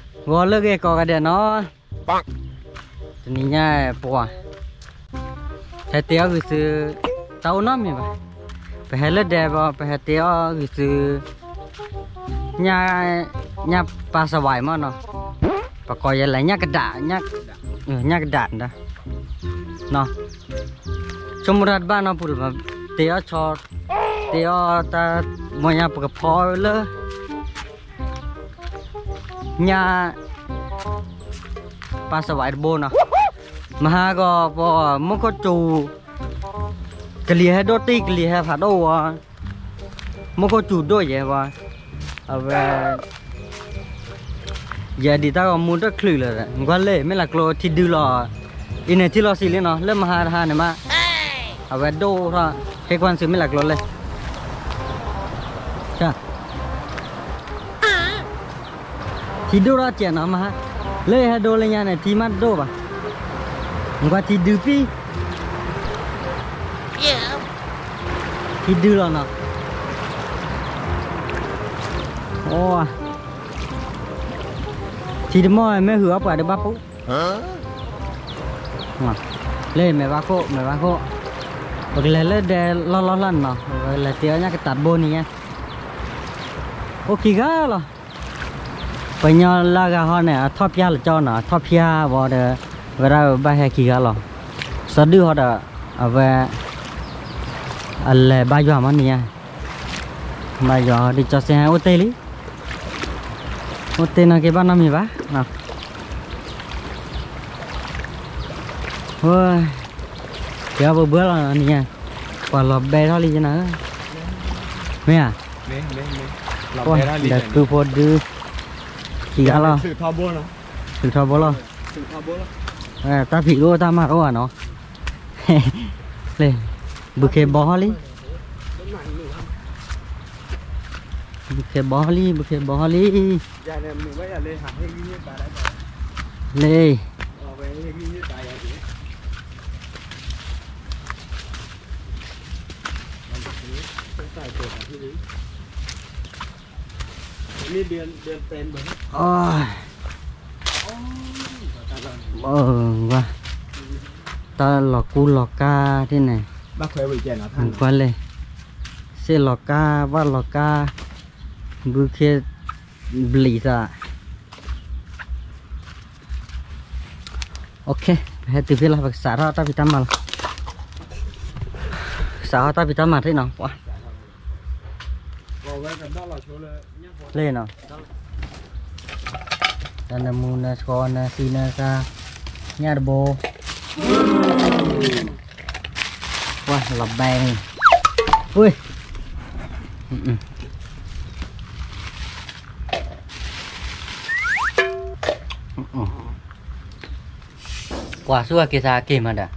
gõ lơ cái có cái đèn nóนี่ง่ายปวดแต่เตี้ยก็คือเต้าน้ำมีป่ะไปให้เลือดแดงป่ะไปให้เตี้ยก็คือง่ายปลาสวายมั้งเนาะปลาคอยอะไรง่ายกระดาษง่ายกระดาษนะเนาะสมมติบ้านเราพูดแบบเตี้ยชอเตี้ยตาไม่ง่ายปลาพอเลยง่ายปลาสวายโบนะมาก็พอมันก็จูกะลีให้โดตีกะลีให้ผัดโอ้วะมันก็จูด้วยยังวะเอาไปอย่าดีตาก็มุดตะคลื่นเลยนะงั้นเลยไม่หลักโลที่ดูหรออินเนที่เราสิเลยเนาะเริ่มมาหาเนี่ยมาเอาไปโดท่าให้ควันซื้อไม่หลักโลเลยใช่ที่ดูเราเจียนเนาะมาเลยให้โดเลยเนี่ยที่มัดโดป่ะงั้นที่ดูพี่ที่ดูแล้วเนาะโอ้ที่ดูมั่วไม่หัวป่ะเดี๋ยวบ้าปุ๊เลยไม่บ้าโคโอเคเลยเดี๋ยวล้อลั่นเนาะเลยเตี้ยเนี่ยก็ตัดโบนี่ไงโอเคก็เหรอไปยอลากาฮอนเนี่ยทอดยาหรือจอเนาะทอดยาบ่เด้อเวลาไปให้กี่ก็เหรอสะดือเขาเด้อเอาไปอะไรบายอมันเนี่ยบายอดิจอเสียโอเตลิโอเตนะเก็บบ้านน้ำมีปะเนาะเฮ้ยเดี๋ยวเบื่อแล้วเนี่ยกว่าหลบเบรอลีจะนะไม่อ่ะหลบเบรอลีเด็กคือพอดูกี่กันแล้วถือทอโบนะถือทอโบแล้วตาผีรู้ตามารู้อ่ะเนาะเลยบุกเคบอลลี่บุกเคบอลลี่เลยนี่เดือนเป็นเหมือนอ๋อว่าตาหลอกกูหลอกกาที่ไหนบ้าเคยไปเจอหน้าท่านควันเลยเสียหลอกกาว่าหลอกกาบุเคบลีซ่าโอเคให้ติดเวลาไปสาระตาพิตามาสาระตาพิตามาที่ไหนวะเลยเนาะตอนนั้นมูนาชอนนาซีนาซาญาติโบว้าหลับแบงอุ้ยกว่าสู้กับกีฬาเกมมันอ่ะ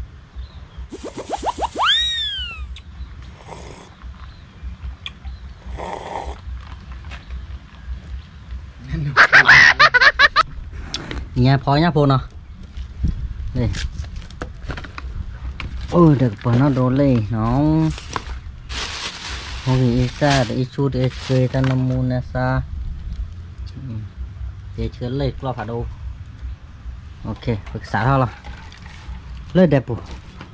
nhà phó nhá phô nó đây ôi được bỏ nó đổ lên nó không bị xa để chút để chơi ta nằm mua nè xa để chứa lấy lo phải đâu ok được xả thôi là lên đẹp bù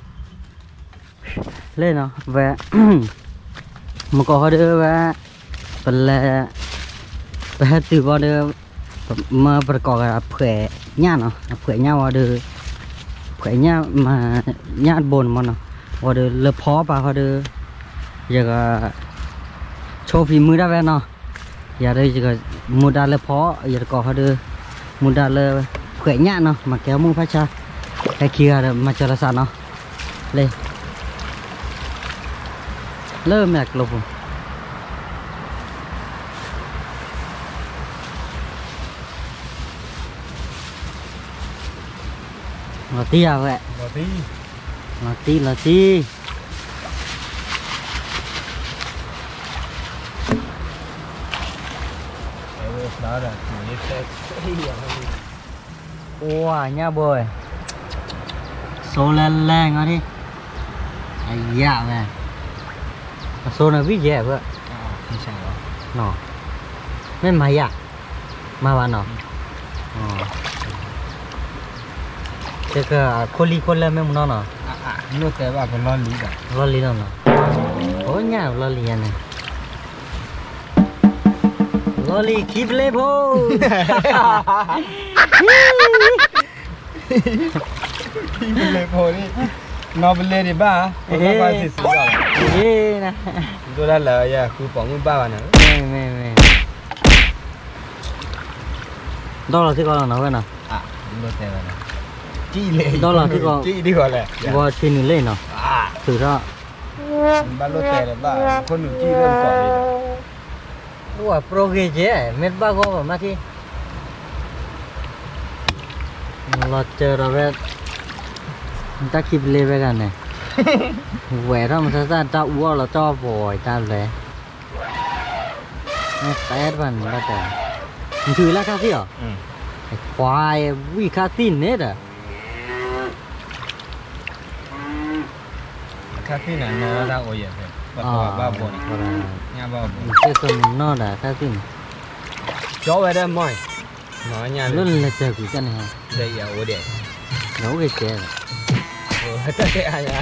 lên nó về mà có đưa về phần là về từ vào đưa màประกอบกับเผื่อหญ้าเนาะเผื่อหญ้าว่าเดือเผื่อหญ้ามาหญ้าบนมันเนาะว่าเดือเลือพอป่ะเขาเดืออยากโชว์ฝีมือได้ไหมเนาะอยากได้อยากมุดได้เลือพออยากก่อเขาเดือมุดได้เลยเผื่อหญ้าเนาะมาแก้วมือพระชาแค่เคียร์มาเจรสานเนาะเลยเริ่มแม็กลบlò tí à vậy lò tí đó là wow nha bồi số lên nó đi dạ về số này viết dễ vậy nó mấy mày à mà bạn nó 这个คน了没么呢？ 路在吧，不老离的。 老离了呢。哦，伢老离呢。老离 keep level。 keep level นี่นอเบลเลยบ้าผมก็บ้าสิสิบ้านะตัวละเลยอ่ะคือป๋องมือบ้านะไม่ดอลลาร์ที่ก่อนนะเว้ยนะรถแต่ละจี้เลยดอลลาร์ที่ก่อนจี้ดีกว่าเลยว่าที่นี่เลยเนาะถือว่าบ้านรถแต่ละบ้าคนหนึ่งจี้เริ่มก่อนเลยว่าโปรเกจเม็ดบ้าก็แบบมาที่เราเจอเราแบบta kịp lên về gần này quẻ ra mà sao ta uo là cho vội ta về tét vẫn là thế thử là cá gì à khoai vi cá tin hết à cá tin là nó ra ôi vậy ba bồn nhà ba bồn cái con nó là cá tin chó về đây mồi nói nhà luôn là chờ cái chân này đây là ôi đẹp nấu cái chè ta tệ à nha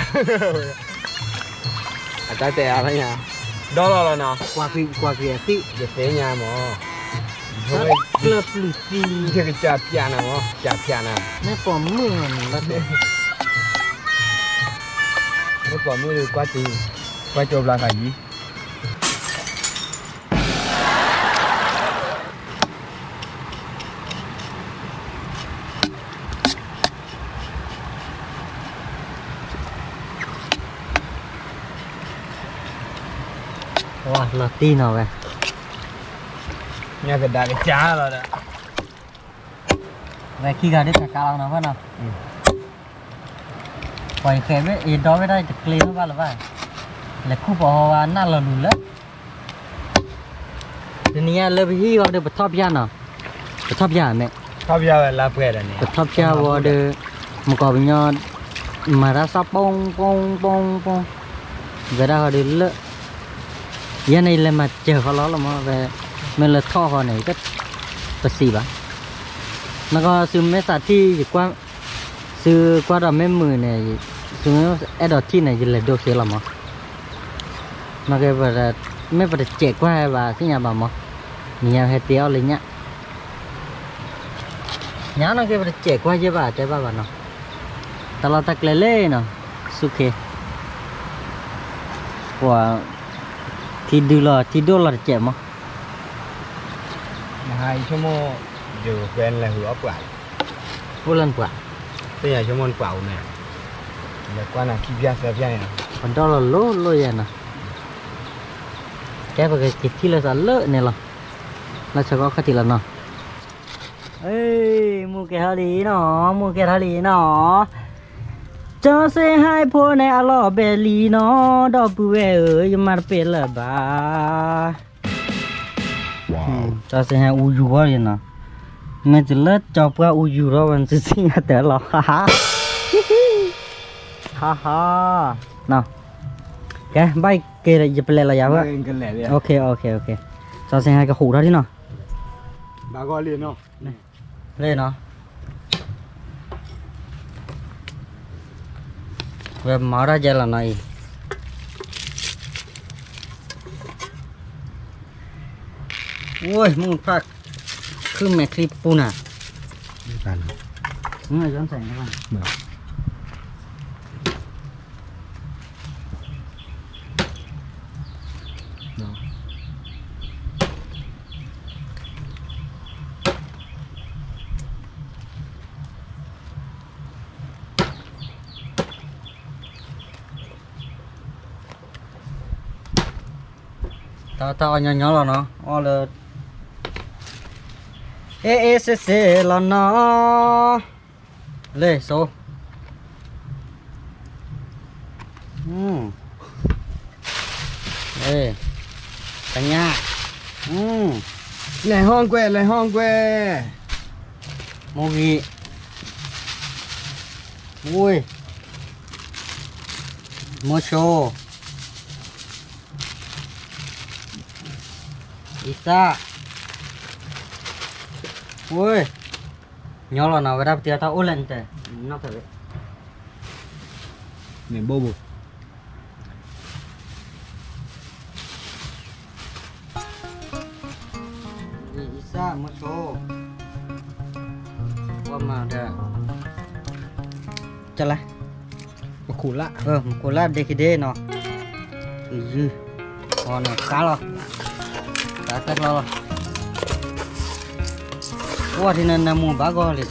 ta tệ à nha đó là nào qua kia tí để phế nhà mà thôi club lì xì cái chả piano mà chả piano nó còn mưa là thế nó còn mưa được qua chụp là cái gì wow là tin nào vậy nhà cái đại cái chả rồi đó vậy khi gần đến cả cao nào phải nào quay khé với yên đó với đây được clean nó vào là vậy là khu bỏ nát là lùn lắm thì nhà lớp hi vào được bật tháp giàn nào bật tháp giàn mẹ tháp giàn là bể rồi nè bật tháp giàn vào được một cỏ bên nhau mà ra sắp bông vậy ra họ được lỡ giờ này là mà chờ họ lo là mà về mình là thọ họ này rất là xì bả nó có sự mấy sản thi qua sự qua đó mấy mười này sự mấy đợt thi này là đồ xí lắm mà nó cái vật là mấy vật trẻ qua và cái nhà bà mà nhà hay tiêu lấy nhá nhá nó cái vật trẻ qua chứ bà trái bà nó ta lo tắc lê nó suke của thì đưa là trẻ mà 2 ชั่วโมงอยู่เป็นอะไรหัวเปล่า vô lần quả ตัวใหญ่ชั่วโมงเปล่าเนี่ยเดี๋ยวกว่าน่ะขี้เพี้ยเสียเพี้ยเนี่ย còn đó là lố vậy nè cái vào cái thi là lỡ này là sẽ có cái thì là nó ê mua cái hali nó cho xe hai phố này alo bè lì nó đỏ bùi ơi mà bè là bà cho xe hai u du rồi nè mẹ chỉ lết cho qua u du rồi vẫn chỉ xin hạt tẻ lọ ha nào cái bay kia là dập lại là giá vậy ok cho xe hai cái hũ đó đi nào bà gọi liền không lên nó về mở ra giờ là này ui muốn phát cứ mẹ clip pun à người dọn sạch các bạn tao nhỏ là nó là c là nó lên số đây cả nhà lại hong quê mua gì vui mua show Isa ui nhỏ là nào đáp tia tao ôn lên thế nó phải miền bô bột isa một số qua mà đã chả lại một củ lạ một cô lát đây cái đê nó dư còn này cá lo cá tết lo qua thì nên mua bá go liền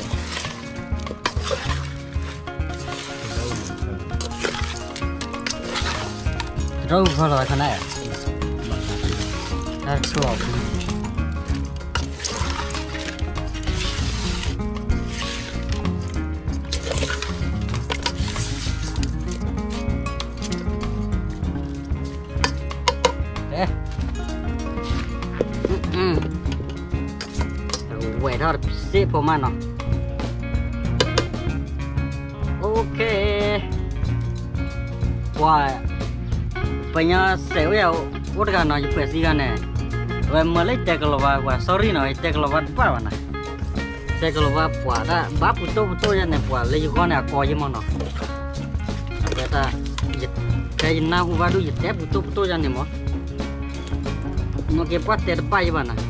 rau phải là thế này à sủa quẹt thôi xếp vào màn nó ok wow bây giờ xéo nhau uất gan nó chụp gì gan này và mới lấy tê cái lova và sorry nó tê cái lova quá mà này tê cái lova quá đã bắp bút như này quá lấy con này coi chứ mà nó vậy ta cái nào cũng vào đuôi tép bút như này mà nó cái quát tê bay mà này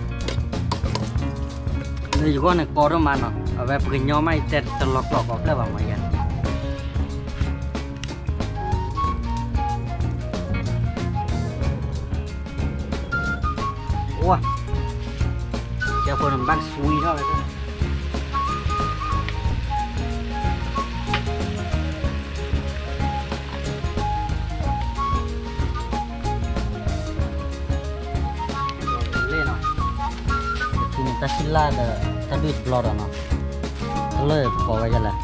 đây con này có đó mà nó ở về cái nhóm này tê lọt có cái vào mà vậy wow cho con làm bát suy thôi lên nào thì người ta xin la là ta biết lo rồi nó lời có cái gì là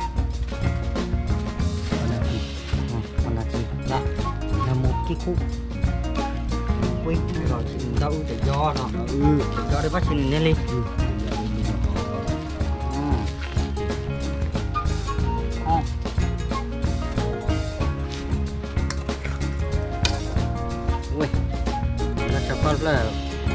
con là gì đó là một cái khu quên rồi chị đâu để do nó do để bắt chị lên đi ui nó sẽ có là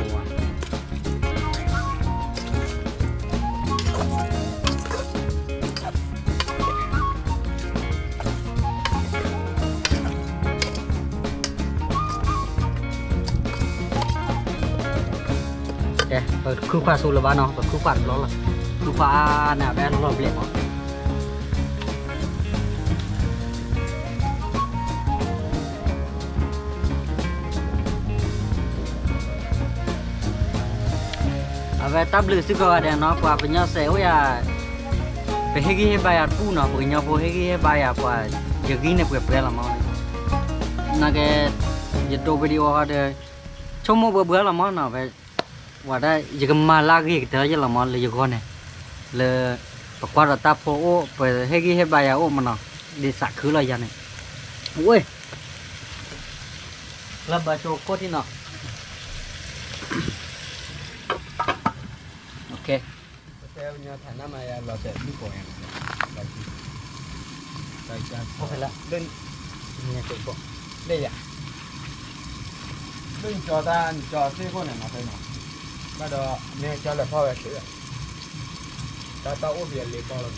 khu pha sù là ba nó và khu pha đó là khu pha nào bé nó lọp lẹ nó về tab lư sức gọi đèn nó qua với nhau xéo ya về hết cái bài art pu nó với nhau vô hết cái bài art qua giờ ghi này về làm món này cái YouTube video ada trong một bữa làm món nào về và đây giờ mà la cái thế chứ là món là con này là qua rồi ta phố về hết cái bài art mà nó đi sạc khứ là gì này ui làm bài cho cô thì nó ok theo nhà thằng năm này là sẽ đi cổ em đây cha không phải là lên nhà tự cổ đây à lên cho ta cho xe con này mà thấy nó bắt đầu nè cho là phao về sữa ta tao ô biển liền to lắm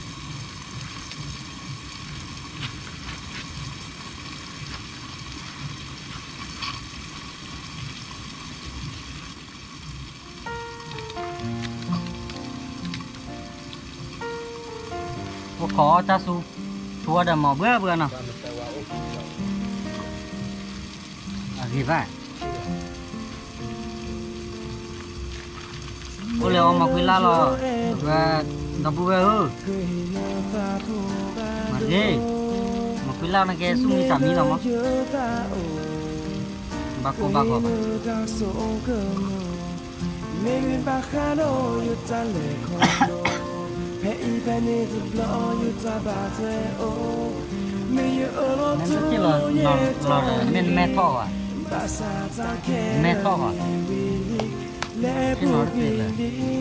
khó cha su chua đầm mỏ bữa nào gì vậy ô liều mà quy la lo và nó bùa hư mà gì mà quy la nó cái sung đi sắm đi nào mà bác cô nên chỉ là nó men metal à cái nó gì là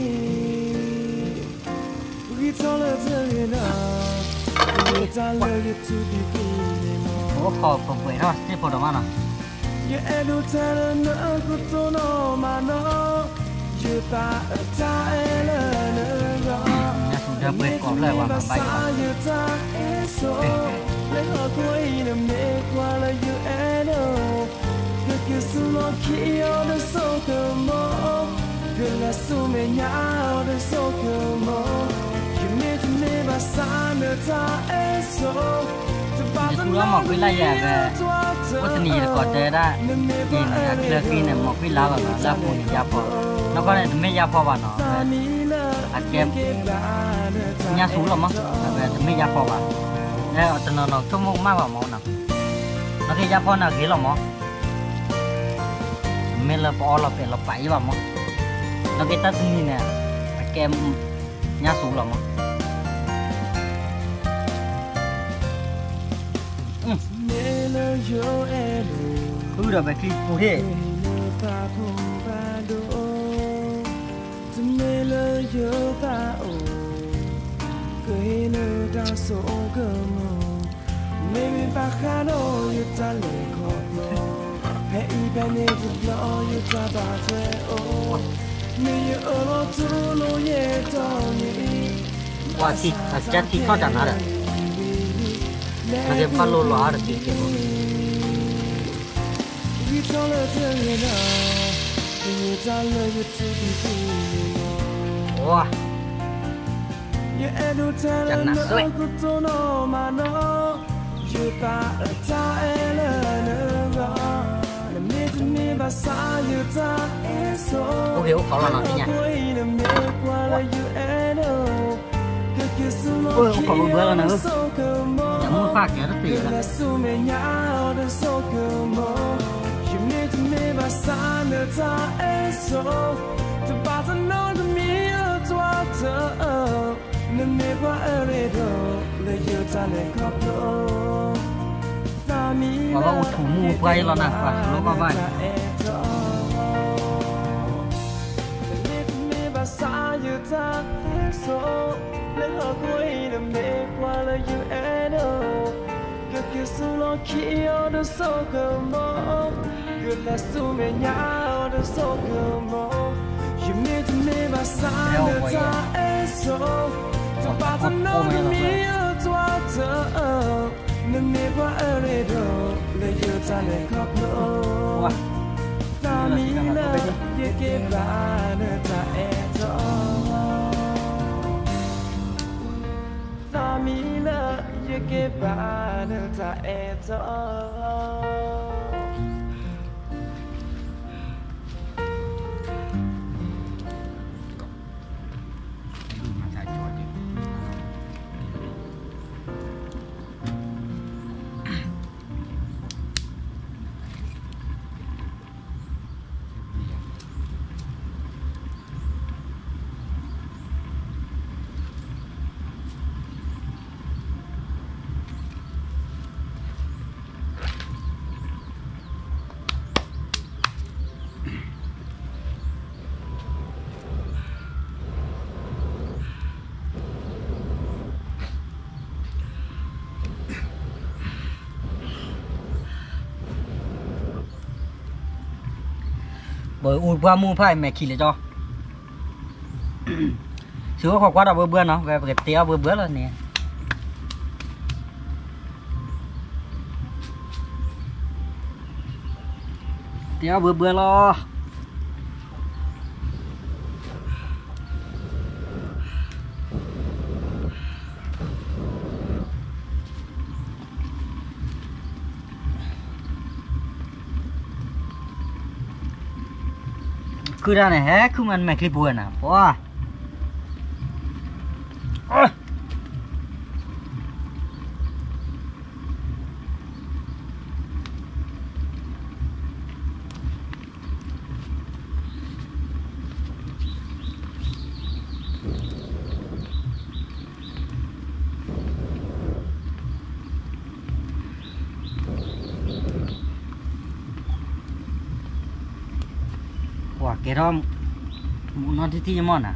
ủa khó không phải đó cái phổ đó mà nhà sùng เปิดกรอบเลยว่ามาใบกูแล้วหมอกวิไลแย่แบบวัฒนีก่อนเจอได้กินเลือกกินเนี่ยหมอกวิลาแบบแล้วมูนี่ยาพอแล้วก็เนี่ยไม่ยาพอวันเนาะอัดเกมยาสูงหรอมั้งแบบไม่ยาพอวันแล้วตอนนั้นชั่วโมงมากกว่าหมอนะแล้วก็ยาพอน่ะกี่หรอมั้งไม่เราพอเราเป็นเราไปว่ามั้งแล้วก็ตัดนี่เนี่ยอัดเกมยาสูงหรอมั้งคือเดี๋ยวไปคลิปกูที่ว่าที่จะที่เขาจะนั่นแหละAda palu luar gitu. Wah. Jangan nasuh. Oke, kalau nantinya. Kalau gue kan aku mau pakai itu ya. Kalau utuhmu bay lo nak pas lo bay. Bởi ui qua mua phải mẹ khỉ lại cho sữa hoặc quá đau bữa nó về cái téo bữa rồi nè téo bữa lo cứ ra này hết không ăn mẹ cái buồn à wow. Wah, kira mau nanti mana?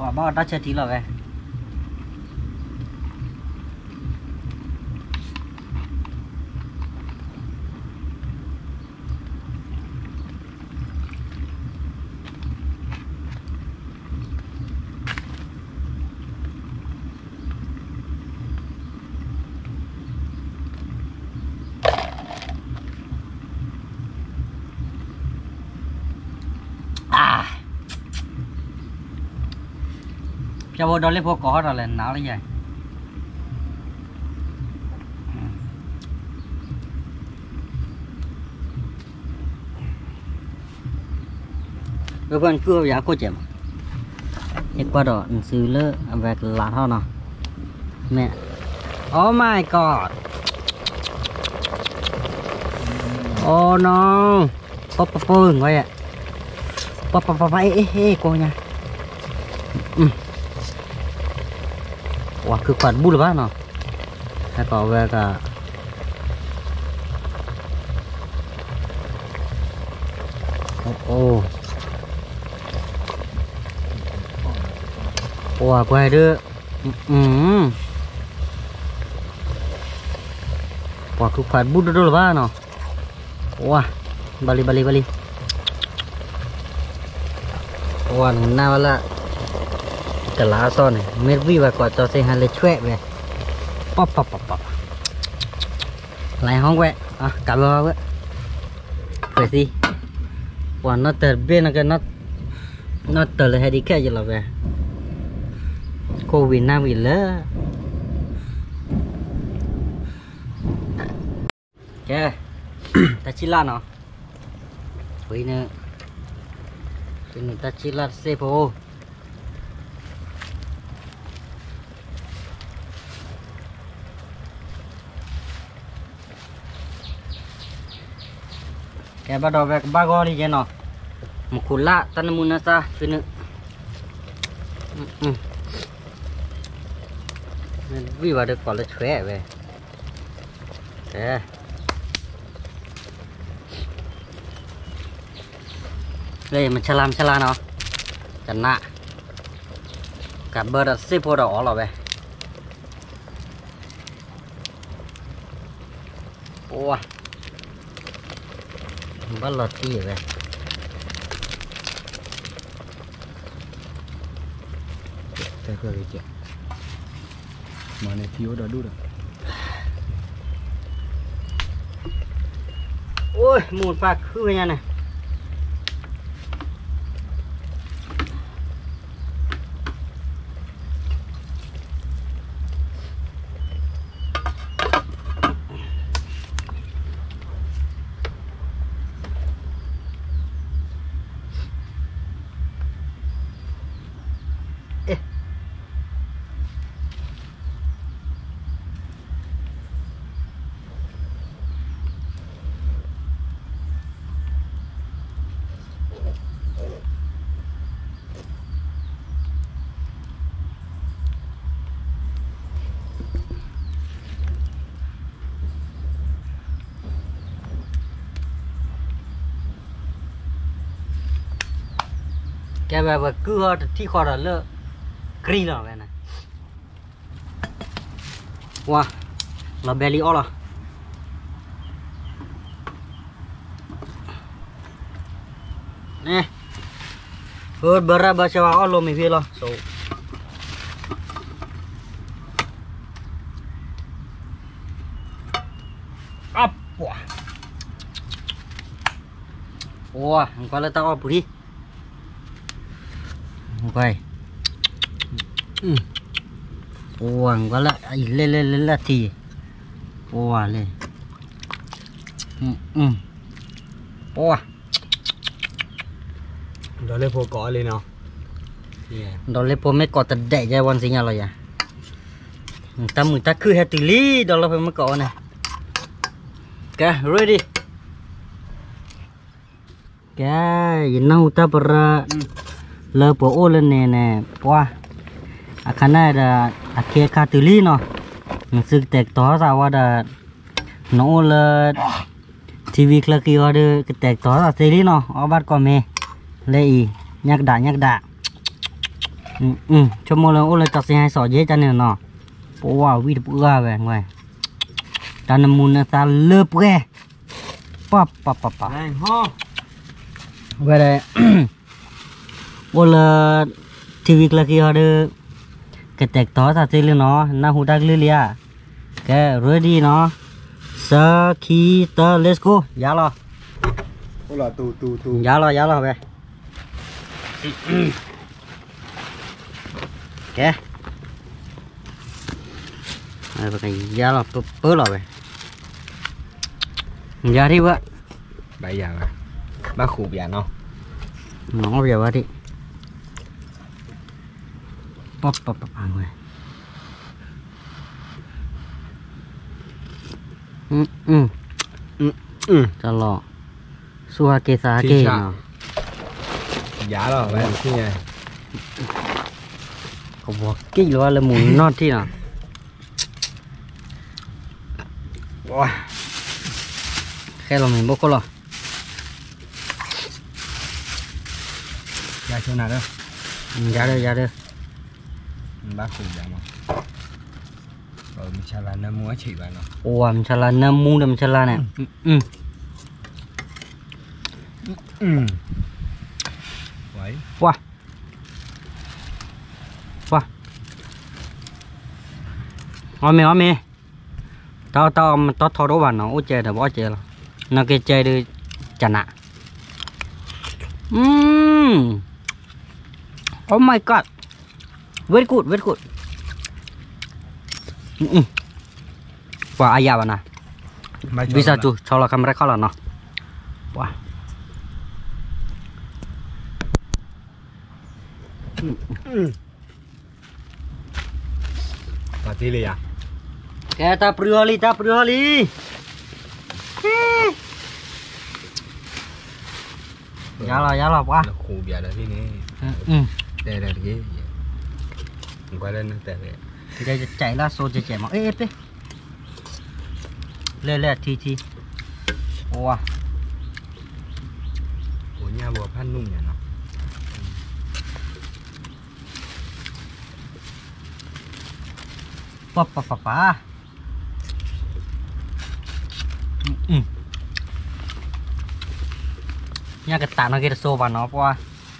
quả bao đã chơi tí rồi về cho vô đó lấy vô có rồi là não lấy vậy bên cưa giá cô chém hết qua đó xử lỡ về lá thôi nào nè oh my god oh no pop vậy ạ pop cô nha wah cứ phản bút là nó hay có về cả wah quay đưa wah cứ phản bút đó là nó wah bali wah nào là cái lá son này mệt vi và quả cho xây hai lấy chuệ về pop lại không quẹ cả bờ vậy phải gì quả nó từ bên là cái nó từ là hay đi cái gì là về cô Việt Nam vì lỡ ok ta chỉ là nó với nữa ta chỉ là sepo cái bắt đầu về cái ba go đi chứ nó một củ lạ tan muốn nó ra chứ nữa vì vào được quả là khỏe về thế đây mình chả làm nó chẳng nạ cả bờ đã xếp vào đỏ rồi về wow bắt lọt đi về cái gì chứ mà này thiếu đó đủ rồi ôi một bạc hư nha này cái bà cứ thi khó là lỡ kri rồi vậy này wow là belly all à nè hơn bờ bờ cho all luôn mình về lo so up wow qua là tao up đi quay uang quá lại lên là thì wow lên wow đó lấy phố cỏ lên nào đó lấy phố mấy cỏ tật đẻ ra quan gì nhau rồi à người ta cứ hết từ lý đó là phải mấy cỏ này ok ready cái nào ta bờ lơ bộ lên nè nè qua khả năng là kia khá từ lý nó sự tệ tỏ ra qua là nó là TV là kia được cái tệ tỏ ra từ lý nó ở bắt con mẹ lấy nhắc đã cho mua là ô là chặt xe hai sọ dễ cho nên nó wow vì được bữa về ngoài ta nằm muốn ta lướp ghê pop này ho về đây ô là thì việc là kia được cái tẹt tó ta chơi lên nó na hụt đắc lưỡi lia cái ready nó sơ khi tơ let's go giá lo ô là tù giá lo về kìa này cái giá lo bớ lo về giá đi vợ bây giờ à bác khủ biển không nó bây giờ đi pop người cho lo xua kê xa kê nào giá rồi vậy chứ nhỉ có bộ kỹ là muốn non thế nào wow khe là mình bốc có lo giá chỗ nào đó giá đây bác khủ biển mà mình chả là năm mua chỉ bạn nào ồ mình chả là năm mua mình chả là này vậy wow hoa mẹ tao thò đố bạn nó ôi trời là bỏ trời rồi nó cái chơi đi chả nạ oh my god very good wah ayah mana bisa tuh kalau kamera kalau no wah Mati li ya kayak ta prioli ya lo quá nó khủ biển ở thế này đây là cái quay lên nó tệ đây chạy là xô chạy mà ép đi lên thi wow của nhà bò phát nung nhỉ nó pa nhà cái tạ nó kia xô vào nó qua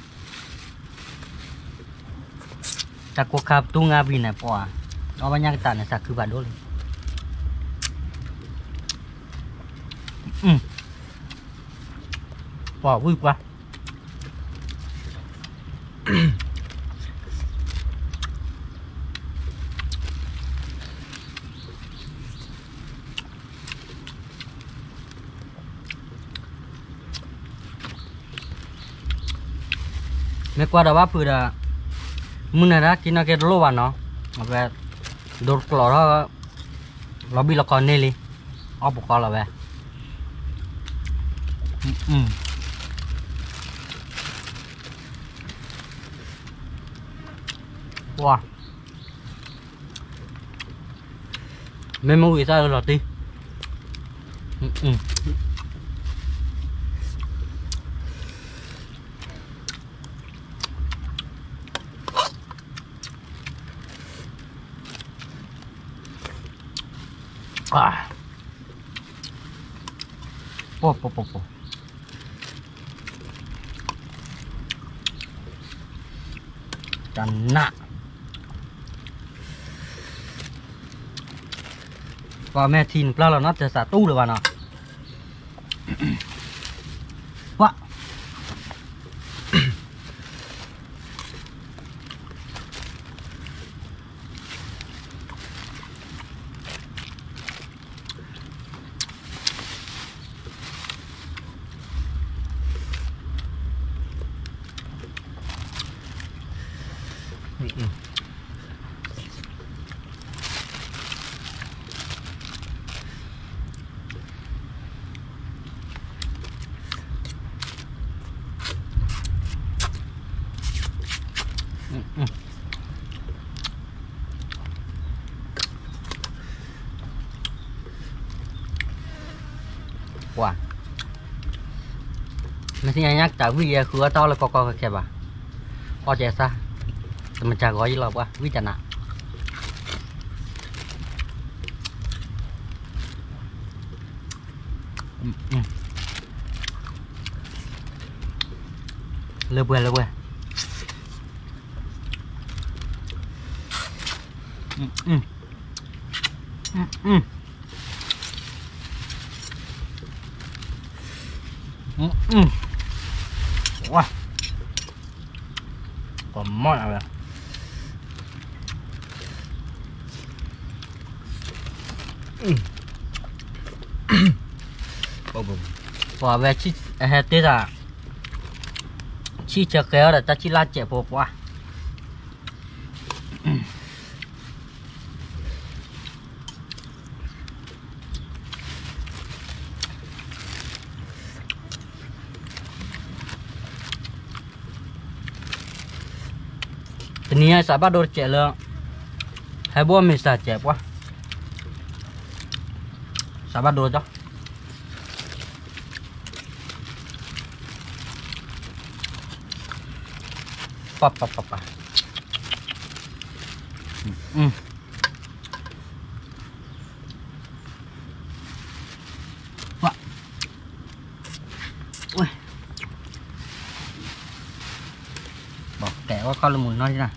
ta có cặp tung ngà bì này qua nó bao nhiêu cái tạ này sạc cứ vào đôi wow vui quá mấy qua đó bác vừa là muốn này đó chỉ nó cái lô vào nó về đột lò đó nó bị là còn nê li ốp một con là về wow mấy món gì sao lọt đi po Cana và mẹ thìn pla là nó sẽ xả tu được vào nó quá wow nanti nyanyak tak wih ya gua tahu lah kok kayak apa oh jasa semacam gói là quá biết chả nè lơ bùa wow còn món nào vậy và về chi hết tết à chi chờ kéo là ta chi la chè bò quá ini sahabat dor cek le heboh misal cek wah sahabat dor dah papa wah ui bỏ kẹo quá con là muốn nói thế nào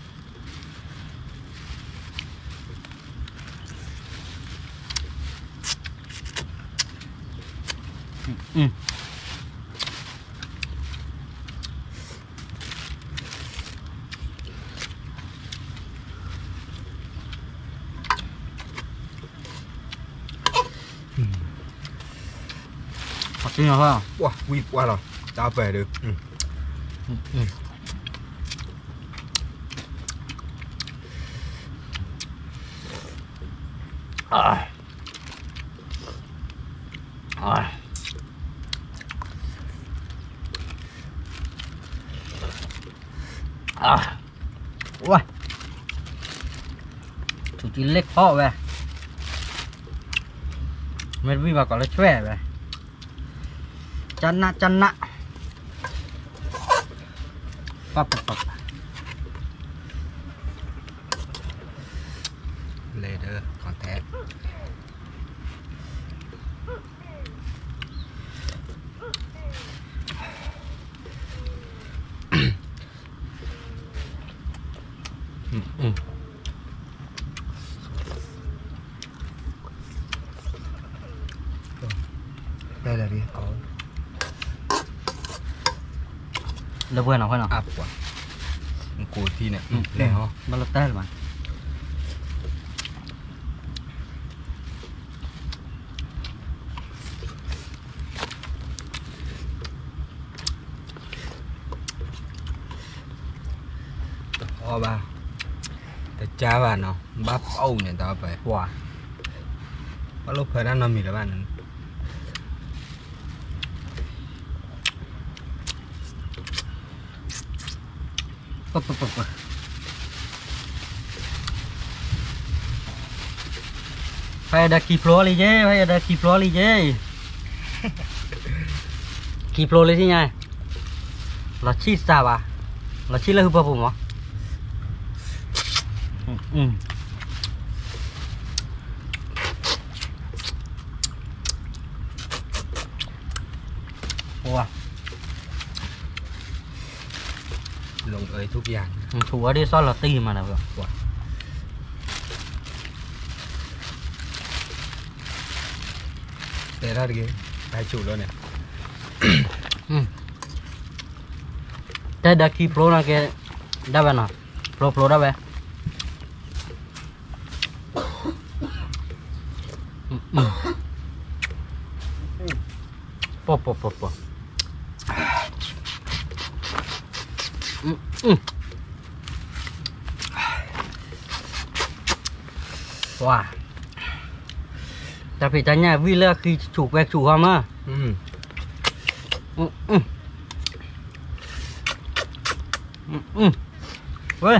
Học sinh nào không? Wow, quý quá rồi, ta về được. Ui chủ chỉ lệch họ về mình vi vào có lấy chòe về chăn nạ pop Lê đơ còn thép đây là đi có là vừa nào phải nào áp quá củ thi này lẹ ho nó là tết mà o ba ta cha bà nó bắp âu này tao phải wow có lúc phải ăn nó mì là bạn pop phải ada kiplo li je phải ada kiplo li je kiplo li thế nhai là chi sao à là chi là hụp bụng mà wow lồng ơi thuốc vàng thủ ở đây sao là tì mà nào wow để ra đi đại chủ luôn này thế đã khi pro na cái đáp về nào pro đáp về pop wow tapi tanya villa khi chủ quẹt chủ không á ơi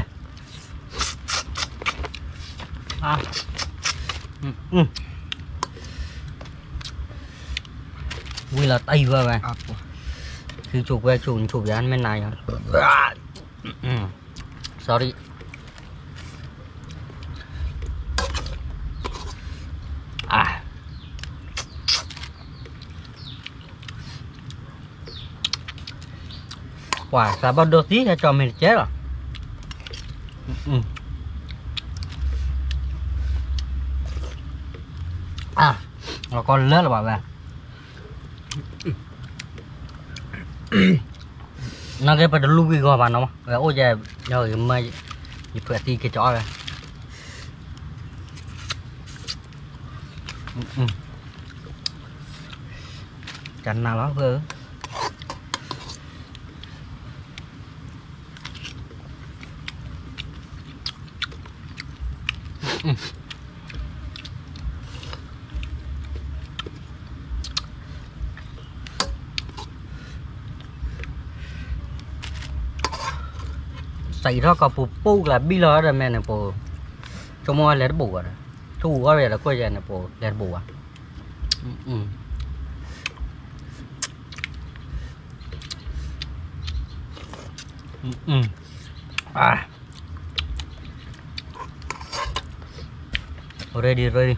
à vui là tay vừa vậy khi chụp về chụp về ăn bên này sorry quả sabat đôi tí cho mình chết rồi. À, nó còn lớn là bảo vệ. Nó cái phải lưu cái gò vào nó mà. Ôi giời, rồi mày thì phải tí cái chó rồi. Chẳng nào lắm cơ. Xảy ra có phụ là bi lo rồi mẹ này phụ cho mua lấy bù rồi thu có về là coi giờ này phụ lấy bù à. À ready ready.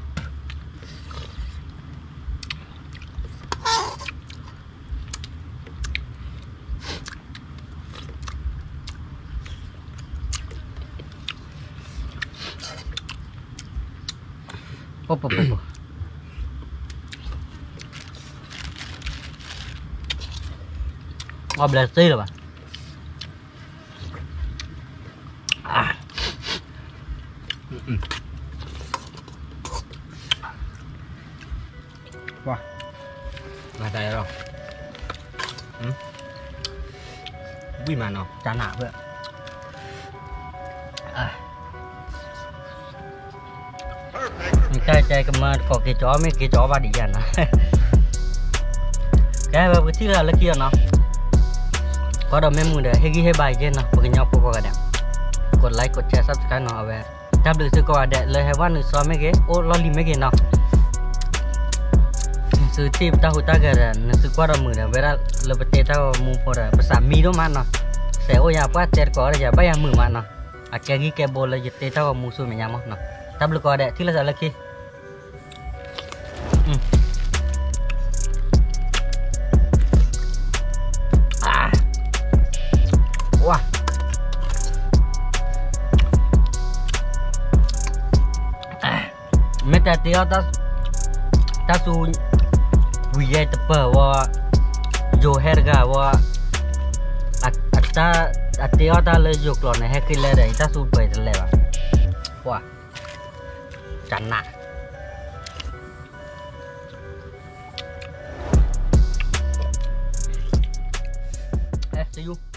Pop. Ngon bệt xí rồi bạn. À. Wow. Là đây rồi. Vui mà nó Chán nạ vậy. Chơi cái mà có cái chó mấy cái chó ba đi dàn cái cái thứ là kia nó có đâu mấy mùi để hay ghi hay bài trên nó cái nhau có cái đẹpกดไลค์กดแชร์ subscribe nó vềถ้าดูซื้อก็ว่าได้เลยให้ว่าหนึ่งซ้อมไม่เก๋โอ้ลอลิไม่เก๋เนาะซื้อทีมตาหูตาเกิดหนึ่งซื้อก็เรามือเดี๋ยวเวลาเราไปเตะตามูพอได้ภาษามีด้วยมันเนาะเสียโอ้ยป้าเตะก็ได้อย่าไปยังมือมันเนาะอาแกกี้แกโบเลยจะเตะตามูสู้ไม่ยังมั้งเนาะถ้าดูก็ได้ที่เราจะเลิกที่ว้าไม่แต่เดียวถ้าสูวิจัยตะเปอว่าโยเฮร์กาว่าอัตราเดียวถ้าเลยโยกหล่อในเฮกิเลได้ถ้าสูไปทะเลว้าจันนะsee you